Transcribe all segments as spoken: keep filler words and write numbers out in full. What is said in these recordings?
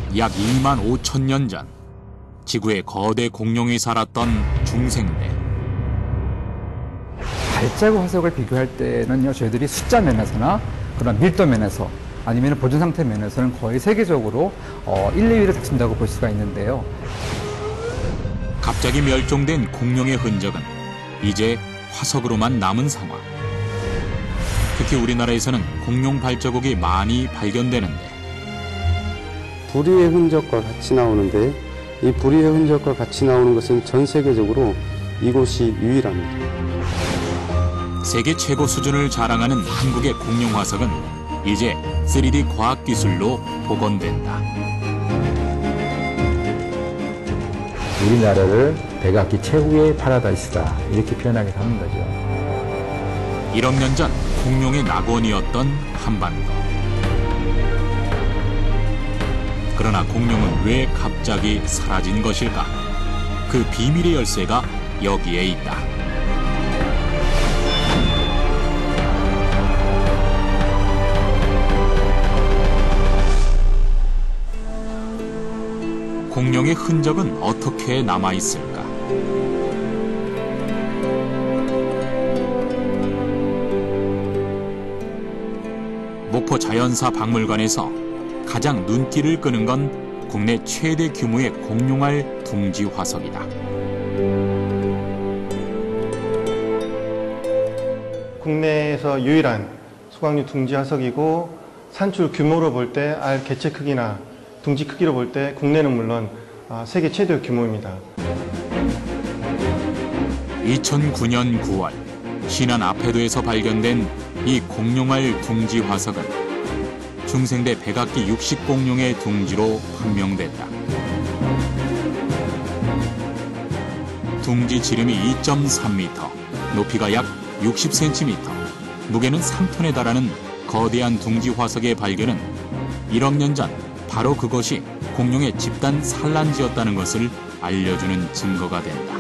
약 이만 오천 년 전 지구에 거대 공룡이 살았던 중생대. 발자국 화석을 비교할 때는요, 저희들이 숫자 면에서나 그런 밀도 면에서 아니면 보존 상태 면에서는 거의 세계적으로 어, 일, 이 위를 다툰다고 볼 수가 있는데요. 갑자기 멸종된 공룡의 흔적은 이제 화석으로만 남은 상황. 특히 우리나라에서는 공룡 발자국이 많이 발견되는데 부리의 흔적과 같이 나오는데 이 부리의 흔적과 같이 나오는 것은 전 세계적으로 이곳이 유일합니다. 세계 최고 수준을 자랑하는 한국의 공룡 화석은 이제 쓰리디 과학기술로 복원된다. 우리나라를 백악기 최후의 파라다이스다 이렇게 표현하기도 하는 거죠. 일억 년 전 공룡의 낙원이었던 한반도. 그러나 공룡은 왜 갑자기 사라진 것일까? 그 비밀의 열쇠가 여기에 있다. 공룡의 흔적은 어떻게 남아있을까? 목포 자연사 박물관에서 가장 눈길을 끄는 건 국내 최대 규모의 공룡알 둥지 화석이다. 국내에서 유일한 소각류 둥지 화석이고 산출 규모로 볼 때 알 개체 크기나 둥지 크기로 볼 때 국내는 물론 세계 최대 규모입니다. 이천구 년 구월 신안 앞해도에서 발견된 이 공룡알 둥지 화석은 중생대 백악기 육식 공룡의 둥지로 판명됐다. 둥지 지름이 이 점 삼 미터, 높이가 약 육십 센티미터, 무게는 삼 톤에 달하는 거대한 둥지 화석의 발견은 일억 년 전 바로 그것이 공룡의 집단 산란지였다는 것을 알려주는 증거가 된다.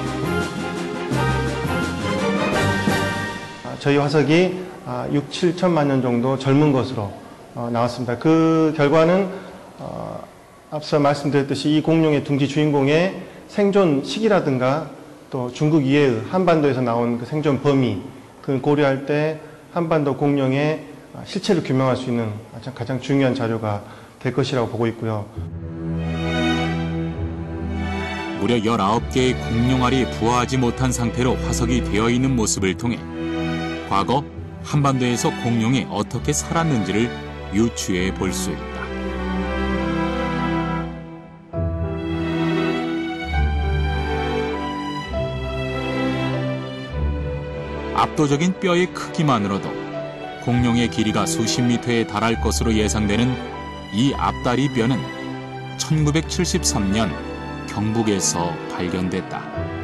저희 화석이 육, 칠천만 년 정도 젊은 것으로 나왔습니다. 그 결과는 앞서 말씀드렸듯이 이 공룡의 둥지 주인공의 생존 시기라든가 또 중국 이해의 한반도에서 나온 그 생존 범위, 그 고려할 때 한반도 공룡의 실체를 규명할 수 있는 가장 중요한 자료가 될 것이라고 보고 있고요. 무려 열아홉 개의 공룡알이 부화하지 못한 상태로 화석이 되어 있는 모습을 통해 과거 한반도에서 공룡이 어떻게 살았는지를 유추해 볼 수 있다. 압도적인 뼈의 크기만으로도 공룡의 길이가 수십 미터에 달할 것으로 예상되는 이 앞다리 뼈는 천구백칠십삼 년 경북에서 발견됐다.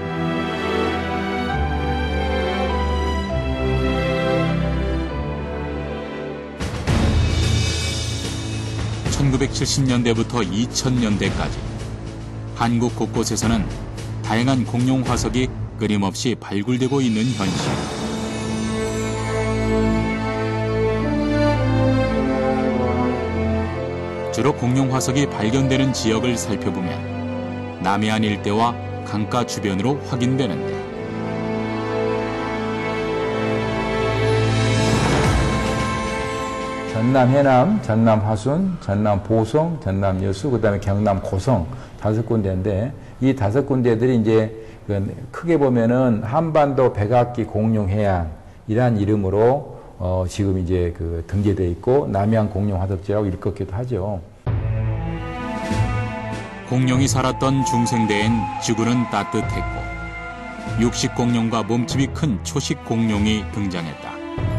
천구백칠십 년대부터 이천 년대까지 한국 곳곳에서는 다양한 공룡 화석이 끊임없이 발굴되고 있는 현실. 주로 공룡 화석이 발견되는 지역을 살펴보면 남해안 일대와 강가 주변으로 확인되는데 전남 해남, 전남 화순, 전남 보성, 전남 여수, 그다음에 경남 고성 다섯 군데인데 이 다섯 군데들이 이제 크게 보면은 한반도 백악기 공룡 해양이란 이름으로 어 지금 이제 그 등재되어 있고 남해안 공룡 화석지라고 일컫기도 하죠. 공룡이 살았던 중생대엔 지구는 따뜻했고 육식 공룡과 몸집이 큰 초식 공룡이 등장했다.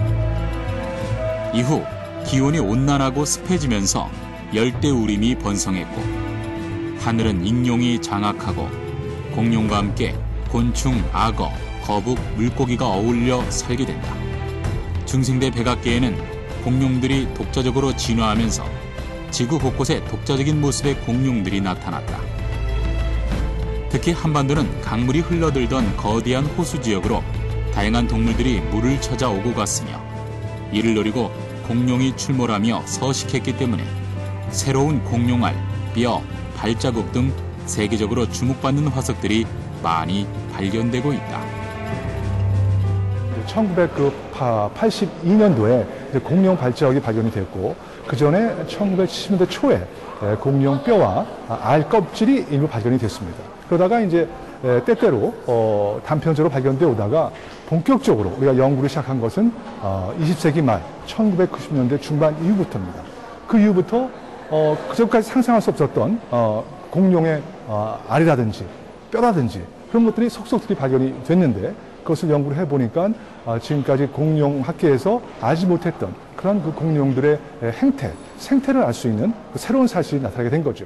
이후 기온이 온난하고 습해지면서 열대우림이 번성했고 하늘은 익룡이 장악하고 공룡과 함께 곤충, 악어, 거북, 물고기가 어울려 살게 된다. 중생대 백악계에는 공룡들이 독자적으로 진화하면서 지구 곳곳에 독자적인 모습의 공룡들이 나타났다. 특히 한반도는 강물이 흘러들던 거대한 호수 지역으로 다양한 동물들이 물을 찾아오고 갔으며 이를 노리고 공룡이 출몰하며 서식했기 때문에 새로운 공룡알, 뼈, 발자국 등 세계적으로 주목받는 화석들이 많이 발견되고 있다. 천구백팔십이 년도에 공룡 발자국이 발견이 됐고, 그 전에 천구백칠십 년대 초에 공룡 뼈와 알 껍질이 일부 발견이 됐습니다. 그러다가 이제 때때로 어, 단편적으로 발견되어 오다가 본격적으로 우리가 연구를 시작한 것은 어, 이십 세기 말 천구백구십 년대 중반 이후부터입니다. 그 이후부터 어, 그전까지 상상할 수 없었던 어, 공룡의 어, 알이라든지 뼈라든지 그런 것들이 속속들이 발견이 됐는데, 그것을 연구를 해보니까 어, 지금까지 공룡학계에서 알지 못했던 그런 그 공룡들의 행태, 생태를 알 수 있는 그 새로운 사실이 나타나게 된 거죠.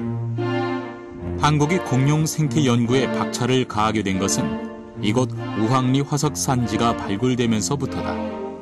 한국이 공룡 생태 연구에 박차를 가하게 된 것은 이곳 우황리 화석 산지가 발굴되면서부터다.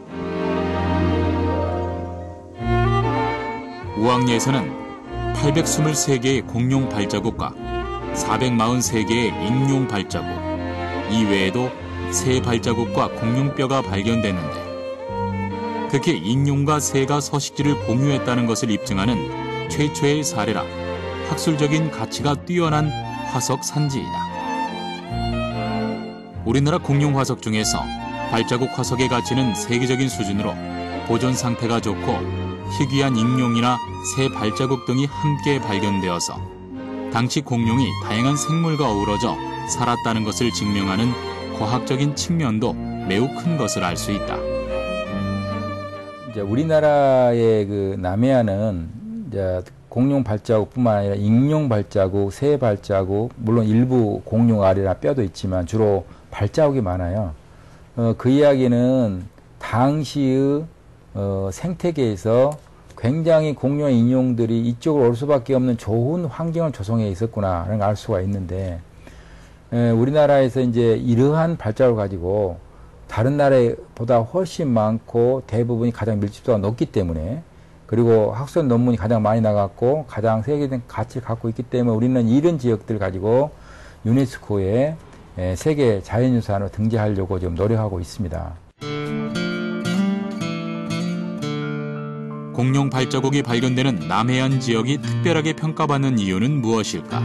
우황리에서는 팔백이십삼 개의 공룡 발자국과 사백사십삼 개의 익룡 발자국, 이외에도 새 발자국과 공룡뼈가 발견됐는데, 특히 익룡과 새가 서식지를 공유했다는 것을 입증하는 최초의 사례라 학술적인 가치가 뛰어난 화석 산지이다. 우리나라 공룡 화석 중에서 발자국 화석의 가치는 세계적인 수준으로 보존 상태가 좋고 희귀한 익룡이나 새 발자국 등이 함께 발견되어서 당시 공룡이 다양한 생물과 어우러져 살았다는 것을 증명하는 과학적인 측면도 매우 큰 것을 알 수 있다. 이제 우리나라의 그 남해안은 이제 공룡 발자국뿐만 아니라 익룡 발자국, 새 발자국, 물론 일부 공룡 알이나 뼈도 있지만 주로 발자국이 많아요. 어, 그 이야기는 당시의 어, 생태계에서 굉장히 공룡 인용들이 이쪽으로 올 수밖에 없는 좋은 환경을 조성해 있었구나라는 걸 알 수가 있는데, 에, 우리나라에서 이제 이러한 발자국을 가지고 다른 나라보다 훨씬 많고 대부분이 가장 밀집도가 높기 때문에, 그리고 학술 논문이 가장 많이 나갔고 가장 세계적인 가치를 갖고 있기 때문에 우리는 이런 지역들을 가지고 유네스코에 세계 자연유산으로 등재하려고 지금 노력하고 있습니다. 공룡 발자국이 발견되는 남해안 지역이 특별하게 평가받는 이유는 무엇일까?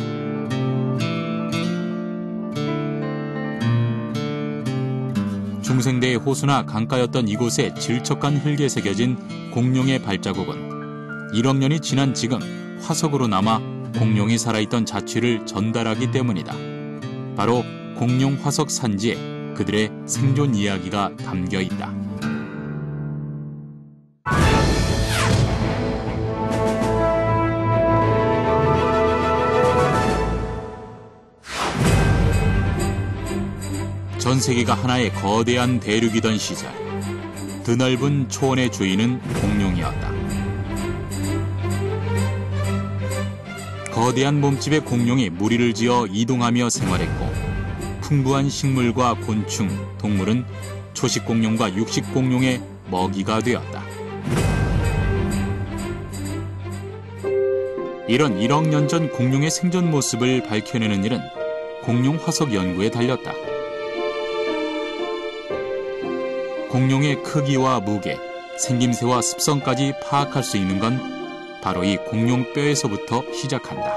중생대의 호수나 강가였던 이곳에 질척한 흙에 새겨진 공룡의 발자국은 일억 년이 지난 지금 화석으로 남아 공룡이 살아있던 자취를 전달하기 때문이다. 바로 공룡 화석 산지에 그들의 생존 이야기가 담겨 있다. 전 세계가 하나의 거대한 대륙이던 시절, 드넓은 초원의 주인은 공룡이었다. 거대한 몸집의 공룡이 무리를 지어 이동하며 생활했고, 풍부한 식물과 곤충, 동물은 초식 공룡과 육식 공룡의 먹이가 되었다. 이런 일억 년 전 공룡의 생존 모습을 밝혀내는 일은 공룡 화석 연구에 달렸다. 공룡의 크기와 무게, 생김새와 습성까지 파악할 수 있는 건 바로 이 공룡 뼈에서부터 시작한다.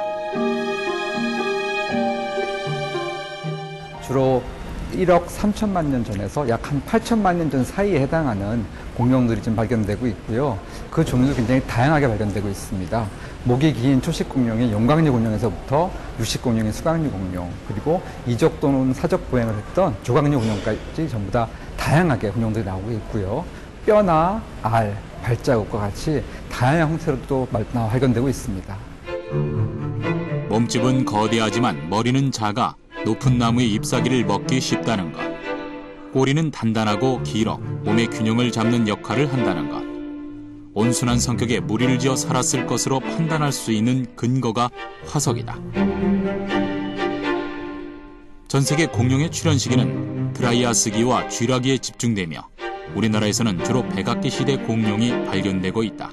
주로 일억 삼천만 년 전에서 약 한 팔천만 년 전 사이에 해당하는 공룡들이 지금 발견되고 있고요. 그 종류도 굉장히 다양하게 발견되고 있습니다. 목이 긴 초식 공룡인 용광류 공룡에서부터 육식 공룡인 수광류 공룡, 그리고 이적 또는 사적 보행을 했던 조광류 공룡까지 전부 다 다양하게 공룡들이 나오고 있고요. 뼈나 알, 발자국과 같이 다양한 형태로도 발견되고 있습니다. 몸집은 거대하지만 머리는 작아 높은 나무의 잎사귀를 먹기 쉽다는 것. 꼬리는 단단하고 길어 몸의 균형을 잡는 역할을 한다는 것. 온순한 성격에 무리를 지어 살았을 것으로 판단할 수 있는 근거가 화석이다. 전 세계 공룡의 출현 시기는 트라이아스기와 쥐라기에 집중되며 우리나라에서는 주로 백악기 시대 공룡이 발견되고 있다.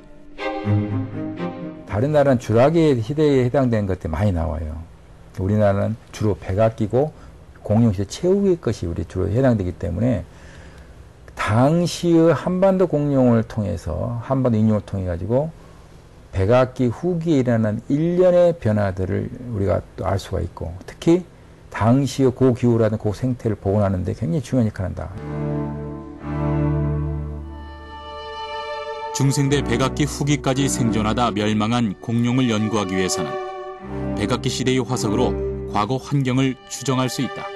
다른 나라는 쥐라기 시대에 해당되는 것들이 많이 나와요. 우리나라는 주로 백악기고 공룡 시대 최후의 것이 우리 주로 해당되기 때문에 당시의 한반도 공룡을 통해서 한반도 인용을 통해 가지고 백악기 후기에 일어나는 일련의 변화들을 우리가 또 알 수가 있고, 특히 당시의 고기후라든 그 생태를 복원하는 데 굉장히 중요한 역할을 한다. 중생대 백악기 후기까지 생존하다 멸망한 공룡을 연구하기 위해서는 백악기 시대의 화석으로 과거 환경을 추정할 수 있다.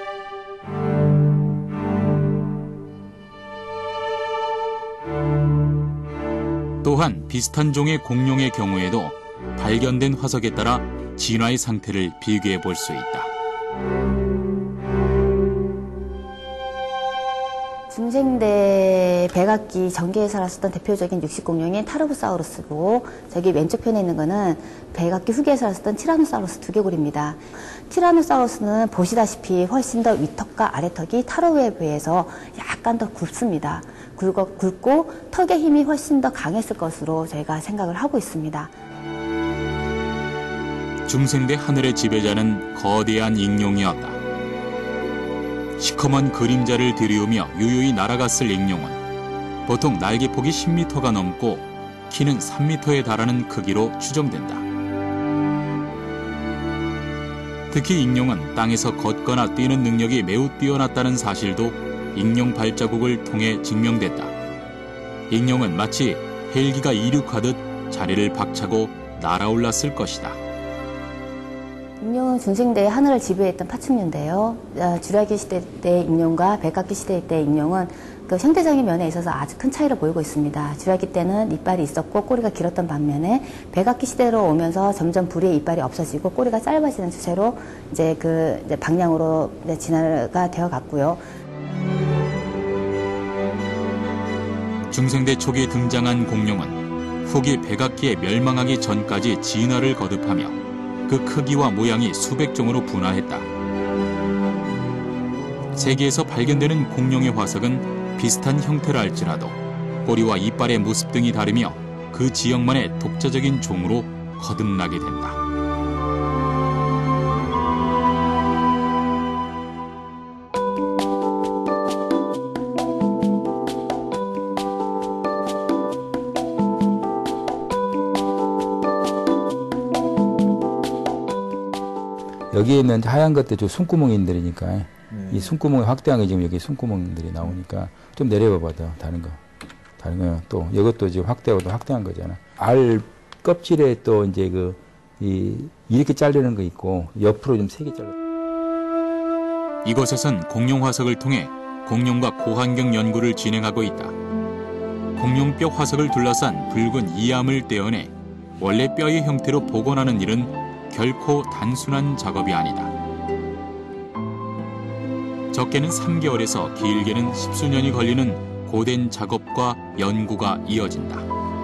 또한 비슷한 종의 공룡의 경우에도 발견된 화석에 따라 진화의 상태를 비교해 볼 수 있다. 중생대 백악기 전기에 살았었던 대표적인 육식공룡인 타르보사우루스고, 저기 왼쪽 편에 있는 거는 백악기 후기에 살았었던 티라노사우루스 두개골입니다. 티라노사우루스는 보시다시피 훨씬 더 윗턱과 아래턱이 타르보에 비해서 약간 더 굵습니다. 굵어, 굵고 턱의 힘이 훨씬 더 강했을 것으로 저희가 생각을 하고 있습니다. 중생대 하늘의 지배자는 거대한 익룡이었다. 시커먼 그림자를 들이우며 유유히 날아갔을 익룡은 보통 날개폭이 십 미터가 넘고 키는 삼 미터에 달하는 크기로 추정된다. 특히 익룡은 땅에서 걷거나 뛰는 능력이 매우 뛰어났다는 사실도 익룡 발자국을 통해 증명됐다. 익룡은 마치 헬기가 이륙하듯 자리를 박차고 날아올랐을 것이다. 익룡은 중생대의 하늘을 지배했던 파충류인데요. 주라기 시대 때 익룡과 백악기 시대 때 익룡은 그 형태적인 면에 있어서 아주 큰 차이를 보이고 있습니다. 주라기 때는 이빨이 있었고 꼬리가 길었던 반면에 백악기 시대로 오면서 점점 부리의 이빨이 없어지고 꼬리가 짧아지는 추세로 이제 그 이제 방향으로 이제 진화가 되어 갔고요. 중생대 초기에 등장한 공룡은 후기 백악기에 멸망하기 전까지 진화를 거듭하며 그 크기와 모양이 수백 종으로 분화했다. 세계에서 발견되는 공룡의 화석은 비슷한 형태라 할지라도 꼬리와 이빨의 모습 등이 다르며 그 지역만의 독자적인 종으로 거듭나게 된다. 여기에 있는 하얀 것들 좀 숨구멍인들이니까 네. 이 숨구멍이 확대한 게 지금 여기 숨구멍들이 나오니까 좀 내려봐봐도 다른 거. 다른 거 또 이것도 지금 확대하고 확대한 거잖아. 알 껍질에 또 이제 그 이 이렇게 자르는 거 있고 옆으로 좀 세 개 잘라. 이곳에선 공룡 화석을 통해 공룡과 고환경 연구를 진행하고 있다. 공룡뼈 화석을 둘러싼 붉은 이암을 떼어내 원래 뼈의 형태로 복원하는 일은 결코 단순한 작업이 아니다. 적게는 삼 개월에서 길게는 십수년이 걸리는 고된 작업과 연구가 이어진다.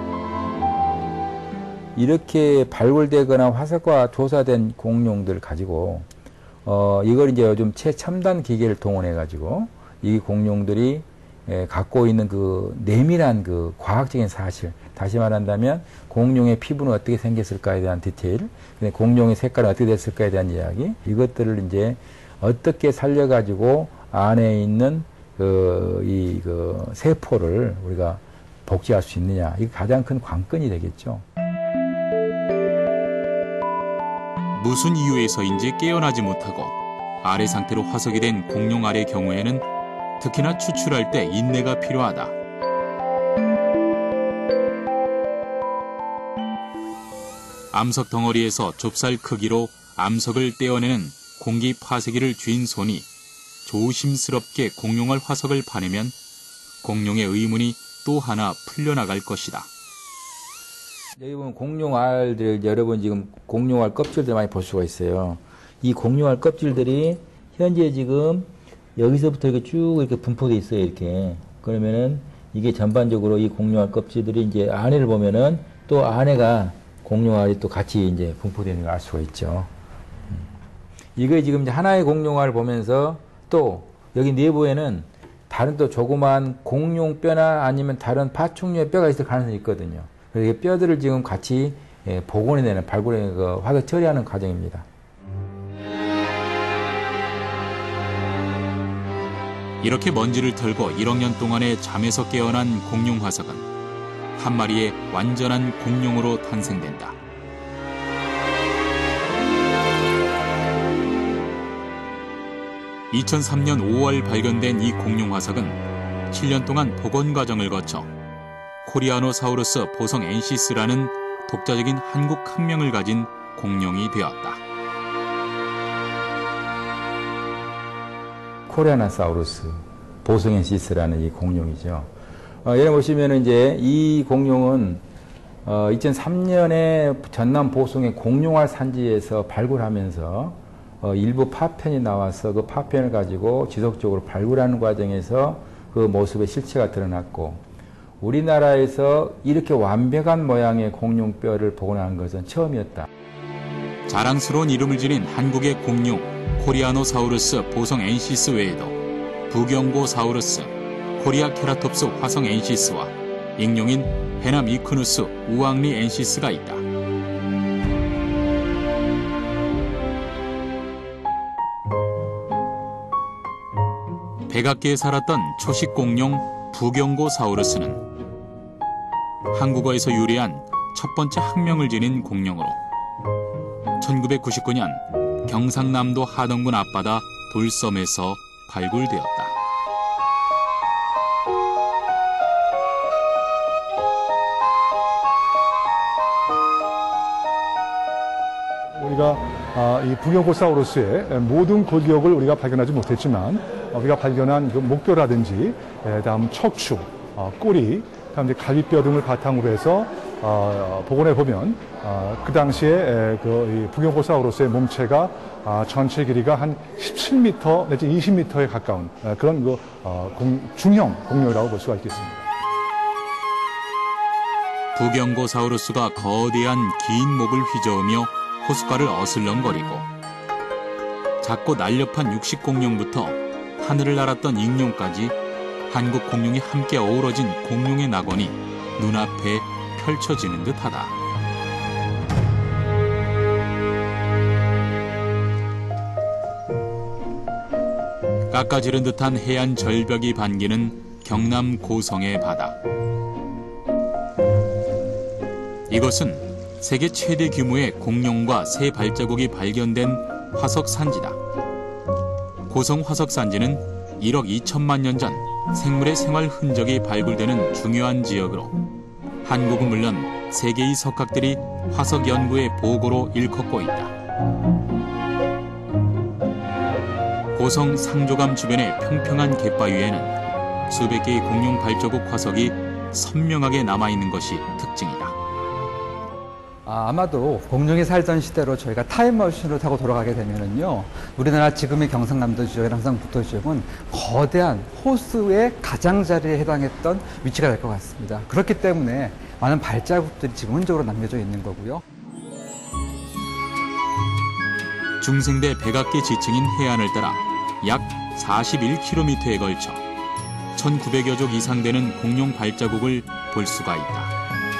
이렇게 발굴되거나 화석과 조사된 공룡들을 가지고 어 이걸 이제 요즘 최첨단 기계를 동원해 가지고 이 공룡들이 에, 갖고 있는 그 내밀한 그 과학적인 사실, 다시 말한다면 공룡의 피부는 어떻게 생겼을까에 대한 디테일, 공룡의 색깔은 어떻게 됐을까에 대한 이야기, 이것들을 이제 어떻게 살려가지고 안에 있는 그, 이, 그, 세포를 우리가 복제할 수 있느냐, 이게 가장 큰 관건이 되겠죠. 무슨 이유에서인지 깨어나지 못하고 아래 상태로 화석이 된 공룡 알의 경우에는 특히나 추출할 때 인내가 필요하다. 암석 덩어리에서 좁쌀 크기로 암석을 떼어내는 공기 파쇄기를 쥔 손이 조심스럽게 공룡알 화석을 파내면 공룡의 의문이 또 하나 풀려나갈 것이다. 여기 보면 공룡알들, 여러분 지금 공룡알 껍질들 많이 볼 수가 있어요. 이 공룡알 껍질들이 현재 지금 여기서부터 이렇게 쭉 이렇게 분포되어 있어요, 이렇게. 그러면은 이게 전반적으로 이 공룡알 껍질들이 이제 안에를 보면은 또 안에가 공룡알이 또 같이 이제 분포되는 걸 알 수가 있죠. 이거 지금 이제 하나의 공룡알을 보면서 또 여기 내부에는 다른 또 조그만 공룡뼈나 아니면 다른 파충류의 뼈가 있을 가능성이 있거든요. 그래서 이 뼈들을 지금 같이 복원해내는, 발굴해, 그 화석 처리하는 과정입니다. 이렇게 먼지를 털고 일억 년 동안의 잠에서 깨어난 공룡 화석은 한 마리의 완전한 공룡으로 탄생된다. 이천삼 년 오월 발견된 이 공룡 화석은 칠 년 동안 복원 과정을 거쳐 코리아노사우루스 보성 엔시스라는 독자적인 한국 학명을 가진 공룡이 되었다. 코리아노사우루스 보성엔시스라는 이 공룡이죠. 어, 여기 보시면 이제 이 공룡은 어, 이천삼 년에 전남 보성의 공룡알 산지에서 발굴하면서 어, 일부 파편이 나와서 그 파편을 가지고 지속적으로 발굴하는 과정에서 그 모습의 실체가 드러났고, 우리나라에서 이렇게 완벽한 모양의 공룡뼈를 복원한 것은 처음이었다. 자랑스러운 이름을 지닌 한국의 공룡 코리아노사우루스 보성 엔시스 외에도 부경고사우루스, 코리아케라톱스 화성 엔시스와 익룡인 해남 이크누스 우왕리 엔시스가 있다. 백악기에 살았던 초식 공룡 부경고사우루스는 한국어에서 유래한 첫 번째 학명을 지닌 공룡으로 천구백구십구 년 경상남도 하동군 앞바다 돌섬에서 발굴되었다. 우리가 아, 이 부경고사우루스의 모든 골격을 우리가 발견하지 못했지만 우리가 발견한 그 목뼈라든지 다음 척추, 어, 꼬리, 다음 이제 갈비뼈 등을 바탕으로 해서 어, 복원해 보면 어, 그 당시에 에, 그 이 부경고사우루스의 몸체가 아, 전체 길이가 한 십칠 미터 내지 이십 미터에 가까운 에, 그런 그 어, 공, 중형 공룡이라고 볼 수가 있겠습니다. 부경고사우루스가 거대한 긴 목을 휘저으며 호숫가를 어슬렁거리고 작고 날렵한 육식 공룡부터 하늘을 날았던 익룡까지 한국 공룡이 함께 어우러진 공룡의 낙원이 눈앞에 펼쳐지는 듯하다. 깎아지른 듯한 해안 절벽이 반기는 경남 고성의 바다. 이것은 세계 최대 규모의 공룡과 새 발자국이 발견된 화석 산지다. 고성 화석 산지는 일억 이천만 년 전 생물의 생활 흔적이 발굴되는 중요한 지역으로 한국은 물론 세계의 석학들이 화석 연구의 보고로 일컫고 있다. 고성 상조감 주변의 평평한 갯바위에는 수백 개의 공룡 발자국 화석이 선명하게 남아있는 것이 특징이다. 아, 아마도 공룡이 살던 시대로 저희가 타임머신으로 타고 돌아가게 되면은요, 우리나라 지금의 경상남도 지역이랑 경상북도 지역은 거대한 호수의 가장자리에 해당했던 위치가 될 것 같습니다. 그렇기 때문에 많은 발자국들이 지금 흔적으로 남겨져 있는 거고요. 중생대 백악기 지층인 해안을 따라 약 사십일 킬로미터에 걸쳐 천구백여 족 이상 되는 공룡 발자국을 볼 수가 있다.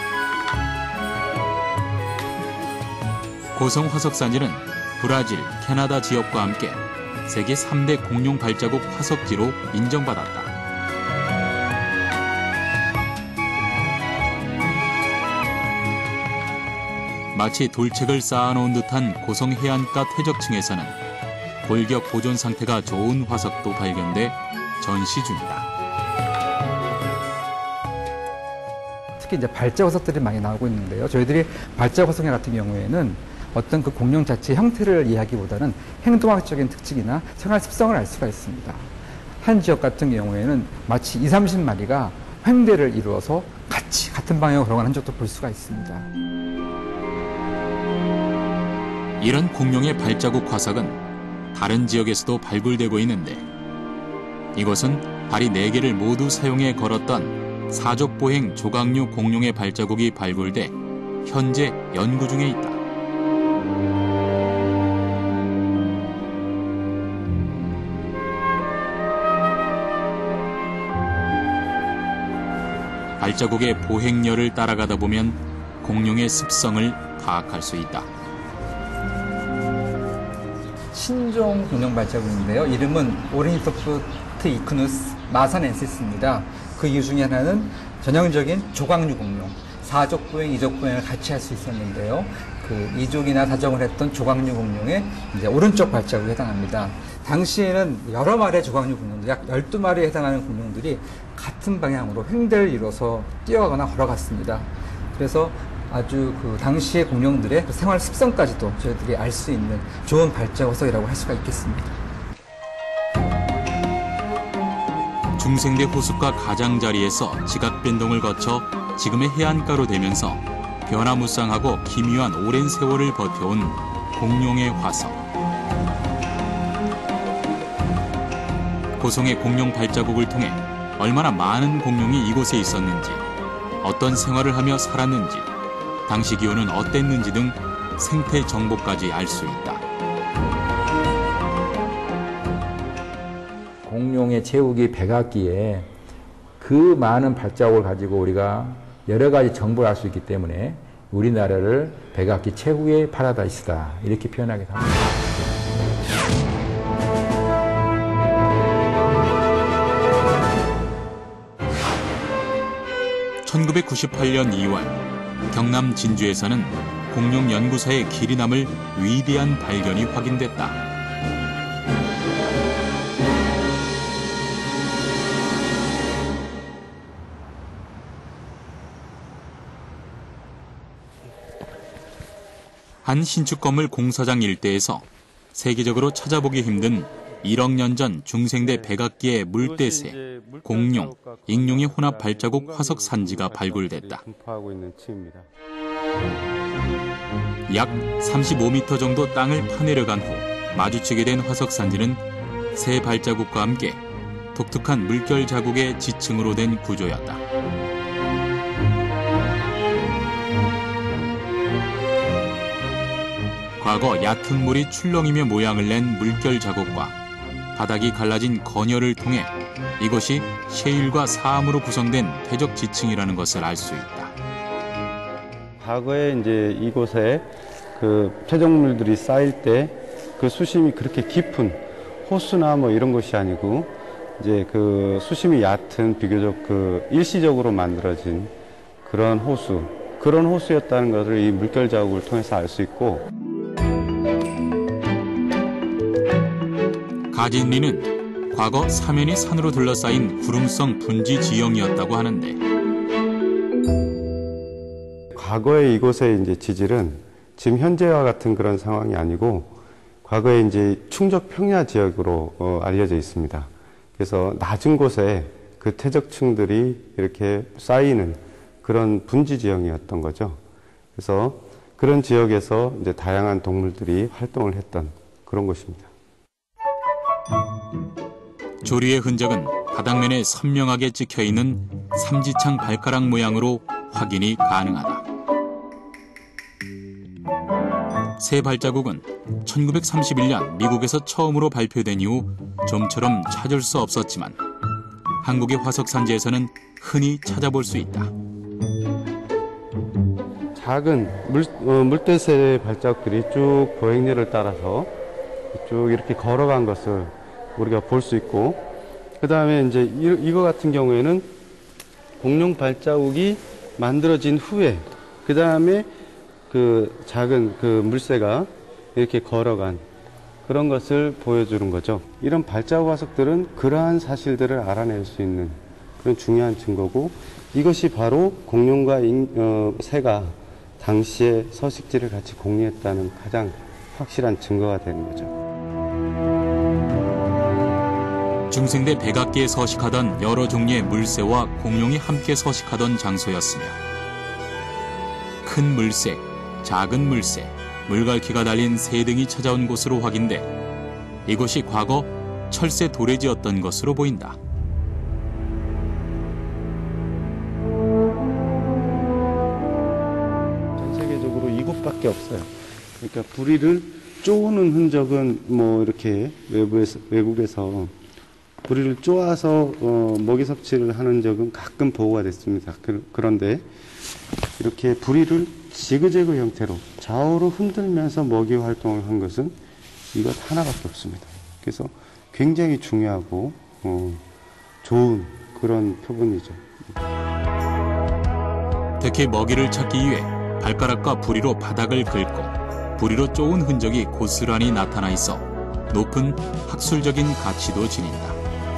고성 화석산지는 브라질, 캐나다 지역과 함께 세계 삼 대 공룡 발자국 화석지로 인정받았다. 마치 돌책을 쌓아놓은 듯한 고성 해안가 퇴적층에서는 골격 보존 상태가 좋은 화석도 발견돼 전시 중이다. 특히 이제 발자국 화석들이 많이 나오고 있는데요. 저희들이 발자국 화석 같은 경우에는 어떤 그 공룡 자체의 형태를 이해하기보다는 행동학적인 특징이나 생활 습성을 알 수가 있습니다. 한 지역 같은 경우에는 마치 이삼십 마리가 횡대를 이루어서 같이 같은 방향으로 걸어가는 적도 볼 수가 있습니다. 이런 공룡의 발자국 화석은 다른 지역에서도 발굴되고 있는데 이곳은 다리 네 개를 모두 사용해 걸었던 사족보행 조각류 공룡의 발자국이 발굴돼 현재 연구 중에 있다. 발자국의 보행렬을 따라가다 보면 공룡의 습성을 파악할 수 있다. 신종 공룡 발자국인데요. 이름은 오르니토프트 이크누스 마산엔시스입니다. 그 이유 중에 하나는 전형적인 조각류 공룡, 사족 보행, 이족 보행을 같이 할 수 있었는데요. 그 이족이나 사족을 했던 조각류 공룡의 이제 오른쪽 발자국에 해당합니다. 당시에는 여러 마리의 조각류 공룡들, 약 열두 마리에 해당하는 공룡들이 같은 방향으로 횡대를 이뤄서 뛰어가거나 걸어갔습니다. 그래서 아주 그 당시의 공룡들의 그 생활 습성까지도 저희들이 알 수 있는 좋은 발자국 화석이라고 할 수가 있겠습니다. 중생대 호숫가 가장자리에서 지각 변동을 거쳐 지금의 해안가로 되면서 변화무쌍하고 기묘한 오랜 세월을 버텨온 공룡의 화석. 고성의 공룡 발자국을 통해 얼마나 많은 공룡이 이곳에 있었는지, 어떤 생활을 하며 살았는지, 당시 기온은 어땠는지 등 생태 정보까지 알 수 있다. 공룡의 체육이 백악기에 그 많은 발자국을 가지고 우리가 여러 가지 정보를 알 수 있기 때문에 우리나라를 백악기 최후의 파라다이스다 이렇게 표현하기도 합니다. 천구백구십팔 년 이월 경남 진주에서는 공룡 연구사의 길이 남을 위대한 발견이 확인됐다. 한 신축 건물 공사장 일대에서 세계적으로 찾아보기 힘든 일억 년 전 중생대 백악기의 물대새, 공룡, 익룡의 혼합 발자국 화석 산지가 발굴됐다. 약 삼십오 미터 정도 땅을 파내려간 후 마주치게 된 화석 산지는 새 발자국과 함께 독특한 물결 자국의 지층으로 된 구조였다. 과거 얕은 물이 출렁이며 모양을 낸 물결 자국과 바닥이 갈라진 건열을 통해 이것이 셰일과 사암으로 구성된 퇴적 지층이라는 것을 알 수 있다. 과거에 이제 이곳에 그 퇴적물들이 쌓일 때 그 수심이 그렇게 깊은 호수나 뭐 이런 것이 아니고 이제 그 수심이 얕은 비교적 그 일시적으로 만들어진 그런 호수, 그런 호수였다는 것을 이 물결 자국을 통해서 알 수 있고. 가진리는 과거 사면이 산으로 둘러싸인 구름성 분지 지형이었다고 하는데, 과거에 이곳의 이제 지질은 지금 현재와 같은 그런 상황이 아니고 과거에 이제 충적 평야 지역으로 어, 알려져 있습니다. 그래서 낮은 곳에 그 퇴적층들이 이렇게 쌓이는 그런 분지 지형이었던 거죠. 그래서 그런 지역에서 이제 다양한 동물들이 활동을 했던 그런 곳입니다. 조류의 흔적은 바닥면에 선명하게 찍혀있는 삼지창 발가락 모양으로 확인이 가능하다. 새 발자국은 천구백삼십일 년 미국에서 처음으로 발표된 이후 좀처럼 찾을 수 없었지만 한국의 화석산지에서는 흔히 찾아볼 수 있다. 작은 물, 어, 물대새 발자국들이 쭉 보행로를 따라서 쭉 이렇게 걸어간 것을 우리가 볼 수 있고, 그 다음에 이제 이, 이거 같은 경우에는 공룡 발자국이 만들어진 후에 그 다음에 그 작은 그 물새가 이렇게 걸어간 그런 것을 보여주는 거죠. 이런 발자국 화석들은 그러한 사실들을 알아낼 수 있는 그런 중요한 증거고, 이것이 바로 공룡과 인, 어, 새가 당시에 서식지를 같이 공유했다는 가장 확실한 증거가 되는 거죠. 중생대 백악기에 서식하던 여러 종류의 물새와 공룡이 함께 서식하던 장소였으며, 큰 물새, 작은 물새, 물갈퀴가 달린 새 등이 찾아온 곳으로 확인돼 이곳이 과거 철새 도래지였던 것으로 보인다. 전 세계적으로 이곳밖에 없어요. 그러니까 부리를 쪼는 흔적은 뭐 이렇게 외부에서, 외국에서 부리를 쪼아서 어, 먹이 섭취를 하는 적은 가끔 보고가 됐습니다. 그, 그런데 이렇게 부리를 지그재그 형태로 좌우로 흔들면서 먹이 활동을 한 것은 이것 하나밖에 없습니다. 그래서 굉장히 중요하고 어, 좋은 그런 표본이죠. 특히 먹이를 찾기 위해 발가락과 부리로 바닥을 긁고 부리로 쪼은 흔적이 고스란히 나타나 있어 높은 학술적인 가치도 지닌다.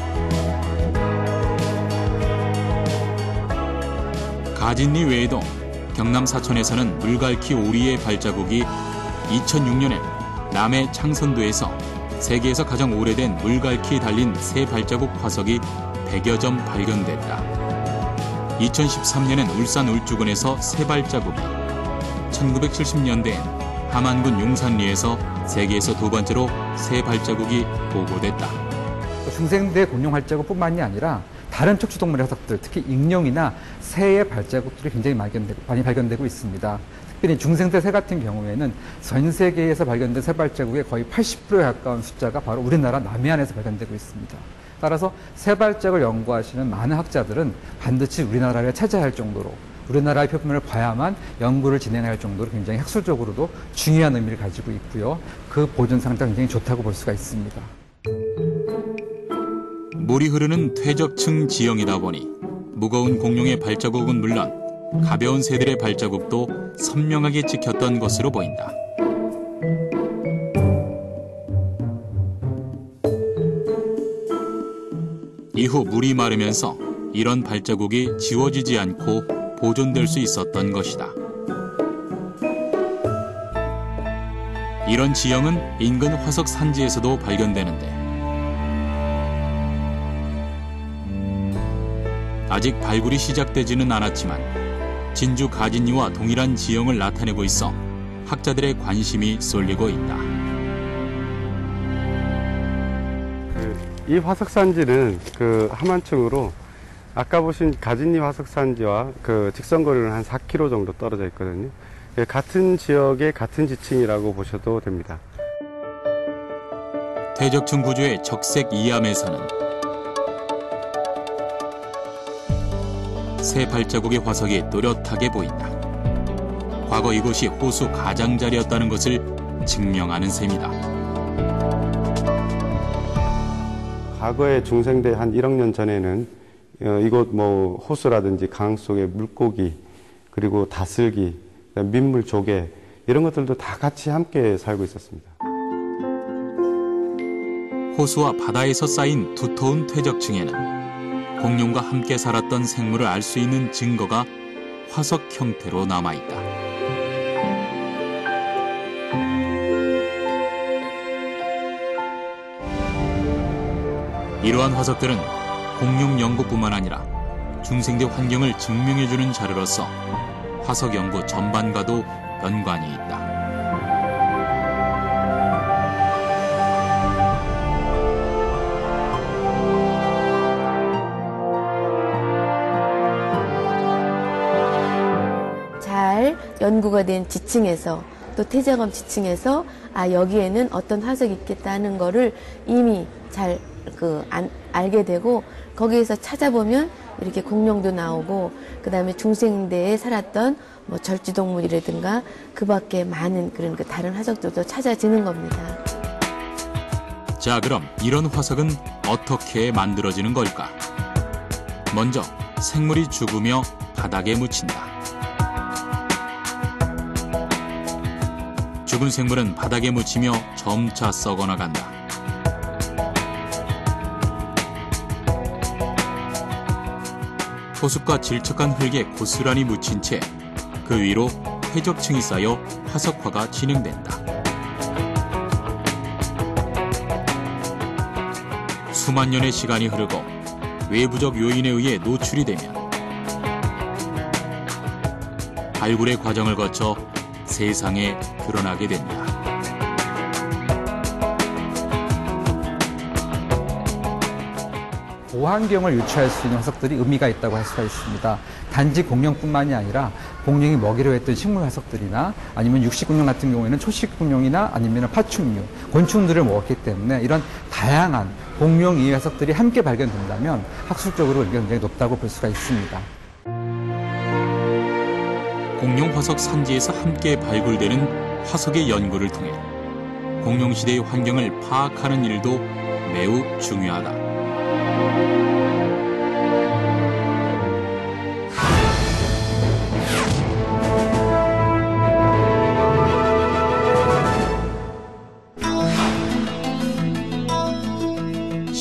가진리 외에도 경남 사천에서는 물갈퀴 오리의 발자국이 이천육 년에 남해 창선도에서 세계에서 가장 오래된 물갈퀴 달린 새 발자국 화석이 백여 점 발견됐다. 이천십삼 년엔 울산 울주군에서 새 발자국이, 천구백칠십 년대엔 함안군 용산리에서 세계에서 두 번째로 새 발자국이 보고됐다. 중생대 공룡 발자국뿐만이 아니라 다른 척추동물의 화석들, 특히 익룡이나 새의 발자국들이 굉장히 발견되고, 많이 발견되고 있습니다. 특별히 중생대 새 같은 경우에는 전 세계에서 발견된 새 발자국의 거의 팔십 퍼센트에 가까운 숫자가 바로 우리나라 남해안에서 발견되고 있습니다. 따라서 새 발자국을 연구하시는 많은 학자들은 반드시 우리나라를 찾아야 할 정도로, 우리나라의 표면을 봐야만 연구를 진행할 정도로 굉장히 학술적으로도 중요한 의미를 가지고 있고요. 그 보존 상태가 굉장히 좋다고 볼 수가 있습니다. 물이 흐르는 퇴적층 지형이다 보니 무거운 공룡의 발자국은 물론 가벼운 새들의 발자국도 선명하게 찍혔던 것으로 보인다. 이후 물이 마르면서 이런 발자국이 지워지지 않고 보존될 수 있었던 것이다. 이런 지형은 인근 화석 산지에서도 발견되는데 아직 발굴이 시작되지는 않았지만 진주 가진리와 동일한 지형을 나타내고 있어 학자들의 관심이 쏠리고 있다. 그, 이 화석산지는 그 함안층으로 아까 보신 가진리 화석산지와 그 직선거리는 한 사 킬로미터 정도 떨어져 있거든요. 같은 지역의 같은 지층이라고 보셔도 됩니다. 퇴적층 구조의 적색 이암에서는 새 발자국의 화석이 또렷하게 보인다. 과거 이곳이 호수 가장자리였다는 것을 증명하는 셈이다. 과거에 중생대 한 일억 년 전에는 이곳 뭐 호수라든지 강 속의 물고기, 그리고 다슬기, 민물 조개 이런 것들도 다 같이 함께 살고 있었습니다. 호수와 바다에서 쌓인 두터운 퇴적층에는 공룡과 함께 살았던 생물을 알 수 있는 증거가 화석 형태로 남아있다. 이러한 화석들은 공룡 연구뿐만 아니라 중생대 환경을 증명해주는 자료로서 화석 연구 전반과도 연관이 있다. 잘 연구가 된 지층에서 또 퇴적암 지층에서 아 여기에는 어떤 화석이 있겠다 하는 거를 이미 잘 그 알게 되고 거기에서 찾아보면 이렇게 공룡도 나오고 그 다음에 중생대에 살았던 뭐 절지동물이라든가 그 밖에 많은 그런 그 다른 화석들도 찾아지는 겁니다. 자, 그럼 이런 화석은 어떻게 만들어지는 걸까? 먼저 생물이 죽으며 바닥에 묻힌다. 죽은 생물은 바닥에 묻히며 점차 썩어나간다. 호숫가 질척한 흙에 고스란히 묻힌 채 그 위로 퇴적층이 쌓여 화석화가 진행된다. 수만 년의 시간이 흐르고 외부적 요인에 의해 노출이 되면 발굴의 과정을 거쳐 세상에 드러나게 된다. 고환경을 유추할 수 있는 화석들이 의미가 있다고 할 수가 있습니다. 단지 공룡뿐만이 아니라 공룡이 먹이로 했던 식물 화석들이나 아니면 육식공룡 같은 경우에는 초식공룡이나 아니면 파충류, 곤충들을 먹었기 때문에 이런 다양한 공룡 이외의 화석들이 함께 발견된다면 학술적으로 의미가 굉장히 높다고 볼 수가 있습니다. 공룡 화석 산지에서 함께 발굴되는 화석의 연구를 통해 공룡 시대의 환경을 파악하는 일도 매우 중요하다.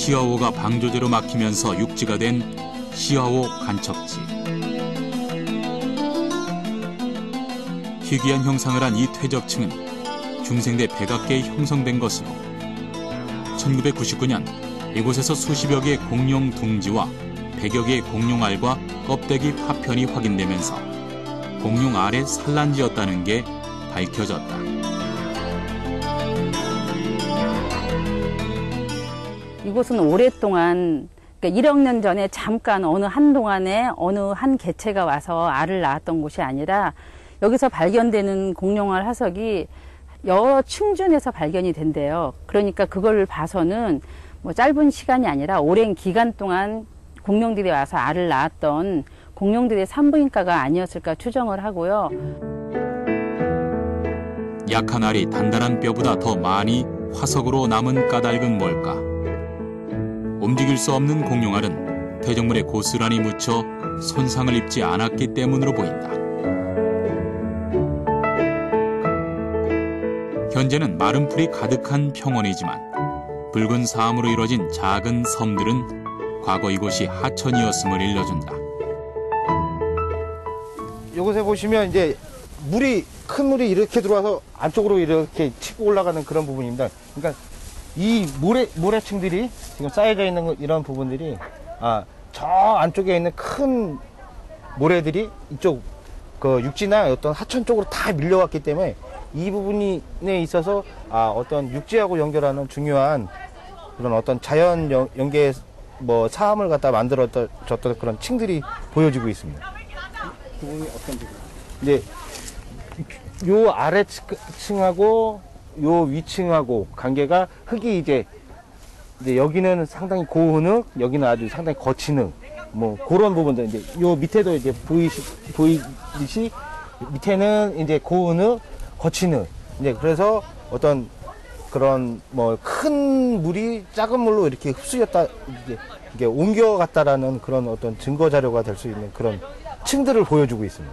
시아오가 방조제로 막히면서 육지가 된 시아오 간척지. 희귀한 형상을 한 이 퇴적층은 중생대 백악계에 형성된 것으로 천구백구십구 년 이곳에서 수십여 개의 공룡 둥지와 백여 개의 공룡 알과 껍데기 파편이 확인되면서 공룡 알의 산란지였다는 게 밝혀졌다. 이곳은 오랫동안 그러니까 일억 년 전에 잠깐 어느 한동안에 어느 한 개체가 와서 알을 낳았던 곳이 아니라 여기서 발견되는 공룡알 화석이 여러 층준에서 발견이 된대요. 그러니까 그걸 봐서는 뭐 짧은 시간이 아니라 오랜 기간 동안 공룡들이 와서 알을 낳았던 공룡들의 산부인과가 아니었을까 추정을 하고요. 약한 알이 단단한 뼈보다 더 많이 화석으로 남은 까닭은 뭘까? 움직일 수 없는 공룡알은 퇴적물에 고스란히 묻혀 손상을 입지 않았기 때문으로 보인다. 현재는 마른 풀이 가득한 평원이지만 붉은 사암으로 이루어진 작은 섬들은 과거 이곳이 하천이었음을 일러준다. 이곳에 보시면 이제 물이 큰 물이 이렇게 들어와서 안쪽으로 이렇게 치고 올라가는 그런 부분입니다. 그러니까 이 모래 모래층들이 지금 쌓여져 있는 이런 부분들이 아, 저 안쪽에 있는 큰 모래들이 이쪽 그 육지나 어떤 하천 쪽으로 다 밀려왔기 때문에 이 부분에 있어서 아, 어떤 육지하고 연결하는 중요한 그런 어떤 자연 연, 연계 뭐 사암을 갖다 만들었던 그런 층들이 보여지고 있습니다. 부분이 어떤 부분? 이제 요 아래층하고 요 위층하고 관계가 흙이 이제, 이제 여기는 상당히 고흐흙, 여기는 아주 상당히 거친 흙, 뭐 그런 부분들 이제 요 밑에도 이제 보이시 보이듯이 밑에는 이제 고운 흙, 거친 흙. 이제 그래서 어떤 그런 뭐 큰 물이 작은 물로 이렇게 흡수했다, 이게, 이게 옮겨갔다라는 그런 어떤 증거 자료가 될 수 있는 그런 층들을 보여주고 있습니다.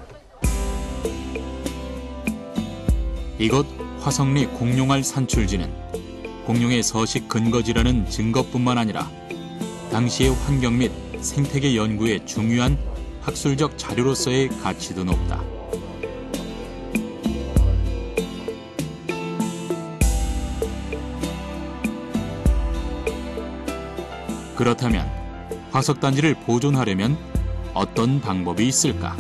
이곳 화성리 공룡알 산출지는 공룡의 서식 근거지라는 증거뿐만 아니라 당시의 환경 및 생태계 연구에 중요한 학술적 자료로서의 가치도 높다. 그렇다면 화석단지를 보존하려면 어떤 방법이 있을까?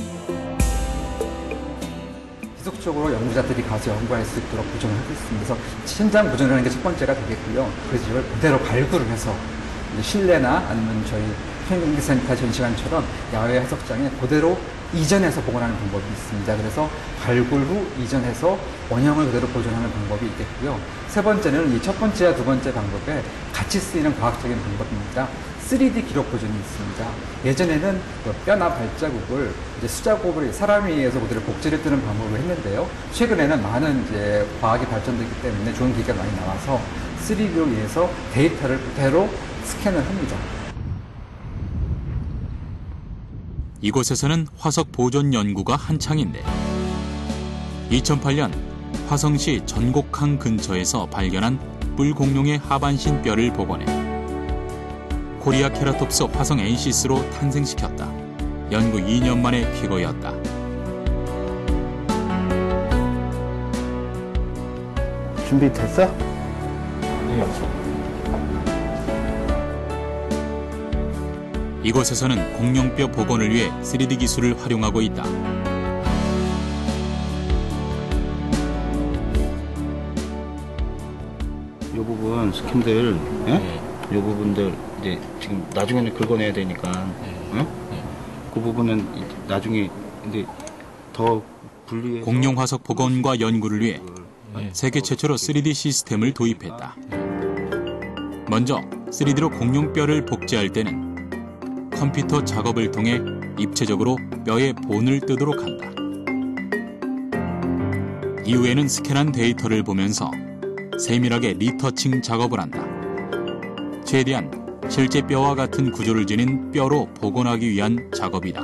지속적으로 연구자들이 가서 연구할 수 있도록 보존을 하고 있습니다. 그래서 현장 보존하는 게 첫 번째가 되겠고요. 그 집을 그대로 발굴을 해서 실내나 아니면 저희 현대센터 전시관처럼 야외 해석장에 그대로 이전해서 보관하는 방법이 있습니다. 그래서 발굴 후 이전해서 원형을 그대로 보존하는 방법이 있겠고요. 세 번째는 이 첫 번째와 두 번째 방법에 같이 쓰이는 과학적인 방법입니다. 쓰리디 기록 보존이 있습니다. 예전에는 그 뼈나 발자국을 이제 수작업을 사람에 의해서 그대로 복제를 뜨는 방법을 했는데요. 최근에는 많은 이제 과학이 발전되기 때문에 좋은 기계가 많이 나와서 쓰리디로 인해서 데이터를 그대로 스캔을 합니다. 이곳에서는 화석 보존 연구가 한창인데 이천팔 년 화성시 전곡항 근처에서 발견한 뿔공룡의 하반신 뼈를 복원해 코리아 케라톱스 화성 엔시스로 탄생시켰다. 연구 이 년 만의 쾌거였다. 준비됐어? 네. 이곳에서는 공룡뼈 복원을 위해 쓰리디 기술을 활용하고 있다. 이 부분 스킨들, 예? 네. 이 부분들 이제 지금 나중에는 긁어내야 되니까, 네. 어? 네. 그 부분은 나중에 이제 더 분리해서 공룡 화석 복원과 연구를 위해 네. 세계 최초로 쓰리디 시스템을 도입했다. 먼저 쓰리디로 공룡뼈를 복제할 때는 컴퓨터 작업을 통해 입체적으로 뼈의 본을 뜨도록 한다. 이후에는 스캔한 데이터를 보면서 세밀하게 리터칭 작업을 한다. 최대한 실제 뼈와 같은 구조를 지닌 뼈로 복원하기 위한 작업이다.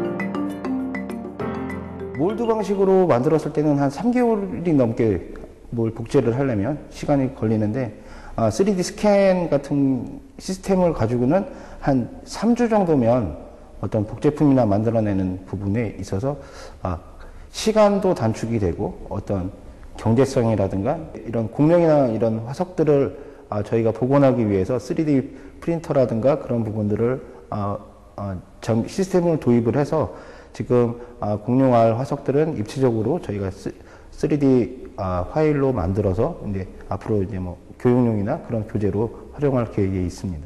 몰드 방식으로 만들었을 때는 한 삼 개월이 넘게 뭘 복제를 하려면 시간이 걸리는데 아, 쓰리디 스캔 같은 시스템을 가지고는 한 삼 주 정도면 어떤 복제품이나 만들어내는 부분에 있어서 아, 시간도 단축이 되고 어떤 경제성이라든가 이런 공룡이나 이런 화석들을 아, 저희가 복원하기 위해서 쓰리디 프린터라든가 그런 부분들을 아, 아, 정, 시스템을 도입을 해서 지금 아, 공룡알 화석들은 입체적으로 저희가 쓰, 쓰리디 아, 파일로 만들어서 이제 앞으로 이제 뭐 교육용이나 그런 교재로 활용할 계획이 있습니다.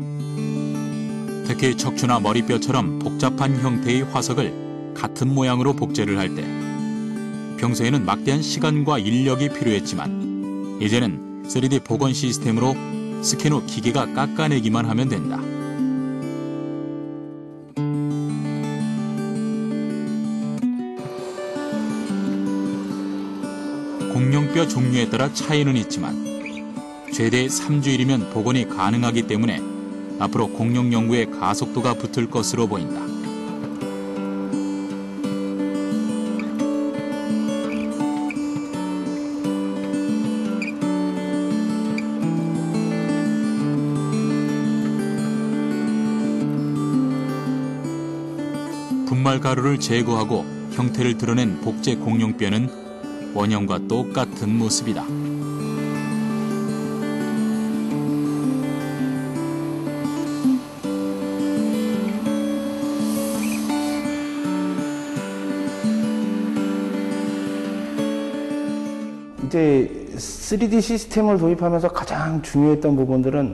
특히 척추나 머리뼈처럼 복잡한 형태의 화석을 같은 모양으로 복제를 할 때 평소에는 막대한 시간과 인력이 필요했지만 이제는 쓰리디 복원 시스템으로 스캔 후 기계가 깎아내기만 하면 된다. 공룡뼈 종류에 따라 차이는 있지만 최대 삼 주일이면 복원이 가능하기 때문에 앞으로 공룡 연구에 가속도가 붙을 것으로 보인다. 분말 가루를 제거하고 형태를 드러낸 복제 공룡뼈는 원형과 똑같은 모습이다. 이제 쓰리디 시스템을 도입하면서 가장 중요했던 부분들은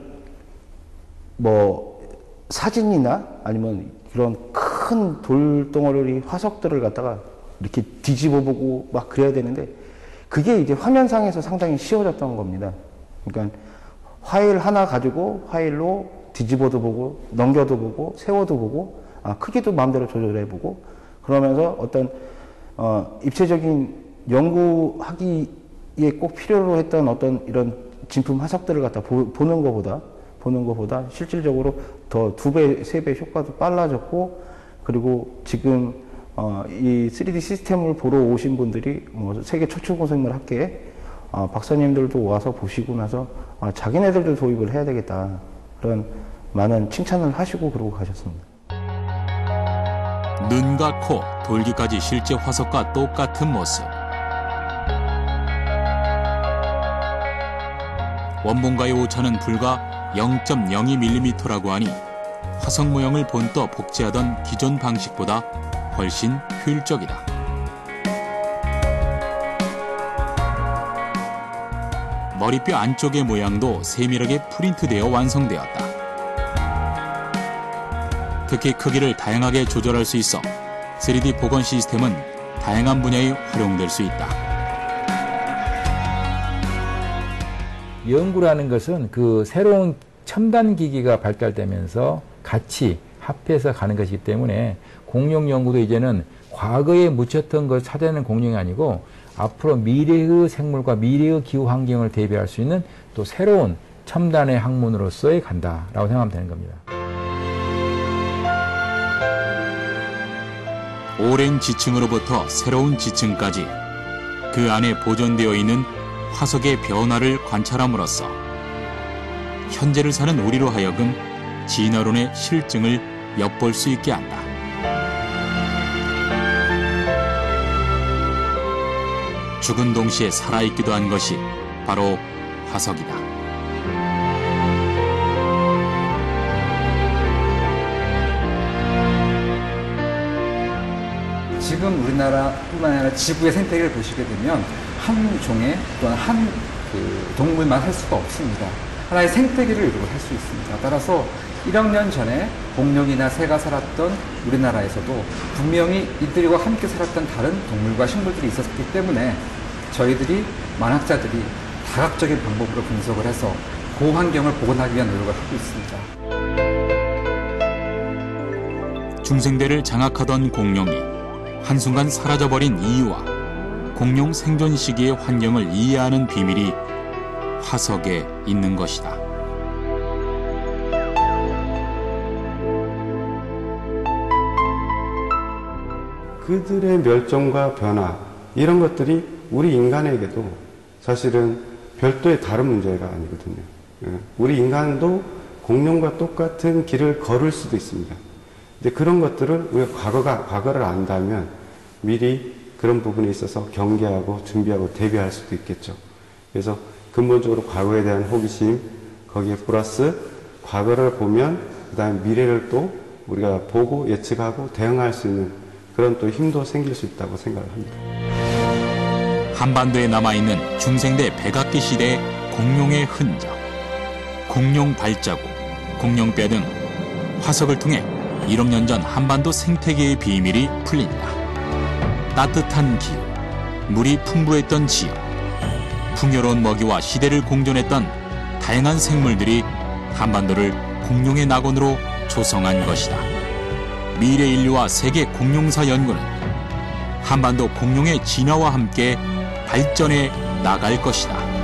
뭐 사진이나 아니면 그런 큰 돌덩어리 화석들을 갖다가 이렇게 뒤집어 보고 막 그래야 되는데 그게 이제 화면상에서 상당히 쉬워졌던 겁니다. 그러니까 파일 하나 가지고 파일로 뒤집어도 보고 넘겨도 보고 세워도 보고 아, 크기도 마음대로 조절해 보고 그러면서 어떤 어, 입체적인 연구하기에 꼭 필요로 했던 어떤 이런 진품 화석들을 갖다 보, 보는 것보다 보는 것보다 실질적으로 더 두 배, 세 배 효과도 빨라졌고 그리고 지금 어, 이 쓰리디 시스템을 보러 오신 분들이 뭐 세계 척추공생물 학계에 어, 박사님들도 와서 보시고 나서 어, 자기네들도 도입을 해야 되겠다 그런 많은 칭찬을 하시고 그러고 가셨습니다. 눈과 코, 돌기까지 실제 화석과 똑같은 모습. 원본과의 오차는 불과 영 점 영이 밀리미터라고 하니 화석 모형을 본떠 복제하던 기존 방식보다 훨씬 효율적이다. 머리뼈 안쪽의 모양도 세밀하게 프린트되어 완성되었다. 특히 크기를 다양하게 조절할 수 있어 쓰리디 복원 시스템은 다양한 분야에 활용될 수 있다. 연구라는 것은 그 새로운 첨단 기기가 발달되면서 같이 합해서 가는 것이기 때문에 공룡 연구도 이제는 과거에 묻혔던 걸 찾아내는 공룡이 아니고 앞으로 미래의 생물과 미래의 기후 환경을 대비할 수 있는 또 새로운 첨단의 학문으로서의 간다라고 생각하면 되는 겁니다. 오랜 지층으로부터 새로운 지층까지 그 안에 보존되어 있는 화석의 변화를 관찰함으로써 현재를 사는 우리로 하여금 진화론의 실증을 엿볼 수 있게 한다. 죽은 동시에 살아있기도 한 것이 바로 화석이다. 지금 우리나라뿐만 아니라 지구의 생태계를 보시게 되면 한 종의 또는 한 그 동물만 할 수가 없습니다. 하나의 생태계를 이루고 살 수 있습니다. 따라서 일억 년 전에 공룡이나 새가 살았던 우리나라에서도 분명히 이들과 함께 살았던 다른 동물과 식물들이 있었기 때문에 저희들이 만학자들이 다각적인 방법으로 분석을 해서 그 환경을 복원하기 위한 노력을 하고 있습니다. 중생대를 장악하던 공룡이 한순간 사라져버린 이유와 공룡 생존 시기의 환경을 이해하는 비밀이 화석에 있는 것이다. 그들의 멸종과 변화 이런 것들이 우리 인간에게도 사실은 별도의 다른 문제가 아니거든요. 우리 인간도 공룡과 똑같은 길을 걸을 수도 있습니다. 근데 그런 것들을 우리가 과거가, 과거를 안다면 미리 그런 부분에 있어서 경계하고 준비하고 대비할 수도 있겠죠. 그래서 근본적으로 과거에 대한 호기심, 거기에 플러스 과거를 보면 그 다음에 미래를 또 우리가 보고 예측하고 대응할 수 있는 그런 또 힘도 생길 수 있다고 생각을 합니다. 한반도에 남아있는 중생대 백악기 시대의 공룡의 흔적, 공룡 발자국, 공룡뼈 등 화석을 통해 일억 년 전 한반도 생태계의 비밀이 풀린다. 따뜻한 기후, 물이 풍부했던 지역, 풍요로운 먹이와 시대를 공존했던 다양한 생물들이 한반도를 공룡의 낙원으로 조성한 것이다. 미래 인류와 세계 공룡사 연구는 한반도 공룡의 진화와 함께 발전해 나갈 것이다.